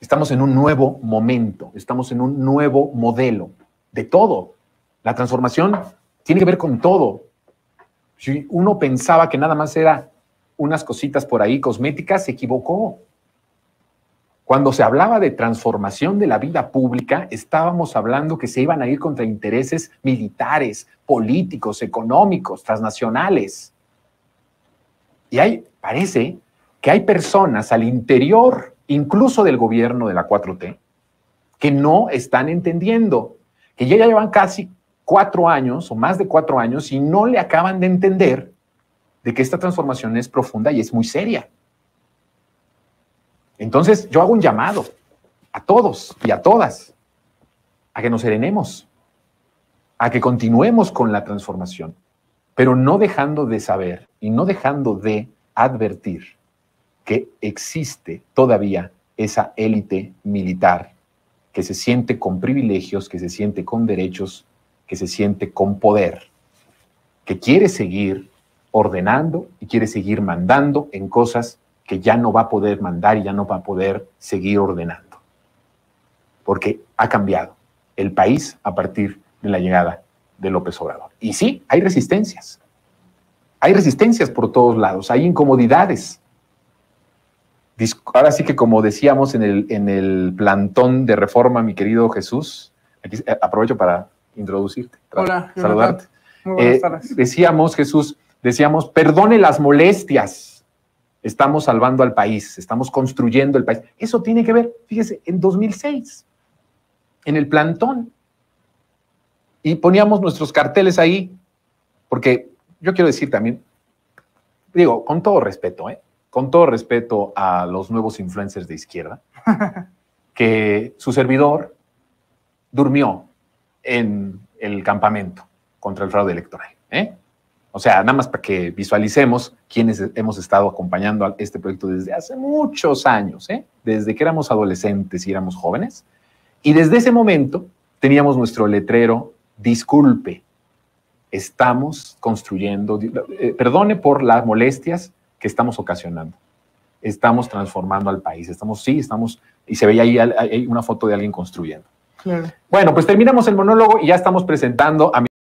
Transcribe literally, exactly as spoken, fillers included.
Estamos en un nuevo momento, estamos en un nuevo modelo de todo. La transformación tiene que ver con todo. Si uno pensaba que nada más era unas cositas por ahí cosméticas, se equivocó. Cuando se hablaba de transformación de la vida pública, estábamos hablando que se iban a ir contra intereses militares, políticos, económicos, transnacionales. Y hay, parece que hay personas al interior, incluso del gobierno de la cuatro T, que no están entendiendo, que ya llevan casi cuatro años o más de cuatro años y no le acaban de entender de que esta transformación es profunda y es muy seria. Entonces, yo hago un llamado a todos y a todas a que nos serenemos, a que continuemos con la transformación, pero no dejando de saber y no dejando de advertir que existe todavía esa élite militar que se siente con privilegios, que se siente con derechos, que se siente con poder, que quiere seguir ordenando y quiere seguir mandando en cosas que ya no va a poder mandar y ya no va a poder seguir ordenando. Porque ha cambiado el país a partir de la llegada de López Obrador. Y sí, hay resistencias. Hay resistencias por todos lados, hay incomodidades. Ahora sí que, como decíamos en el, en el plantón de Reforma, mi querido Jesús, aquí aprovecho para introducirte, Hola, saludarte. Muy buenas Eh, tardes. decíamos, Jesús, decíamos, perdone las molestias, estamos salvando al país, estamos construyendo el país. Eso tiene que ver, fíjese, en dos mil seis, en el plantón, y poníamos nuestros carteles ahí, porque yo quiero decir también, digo, con todo respeto, ¿eh? con todo respeto a los nuevos influencers de izquierda, que su servidor durmió en el campamento contra el fraude electoral. ¿eh? O sea, nada más para que visualicemos quienes hemos estado acompañando a este proyecto desde hace muchos años, ¿eh? desde que éramos adolescentes y éramos jóvenes, y desde ese momento teníamos nuestro letrero, disculpe, estamos construyendo, eh, perdone por las molestias que estamos ocasionando. Estamos transformando al país. Estamos, sí, estamos, y se veía ahí, ahí una foto de alguien construyendo. Claro. Bueno, pues terminamos el monólogo y ya estamos presentando a mi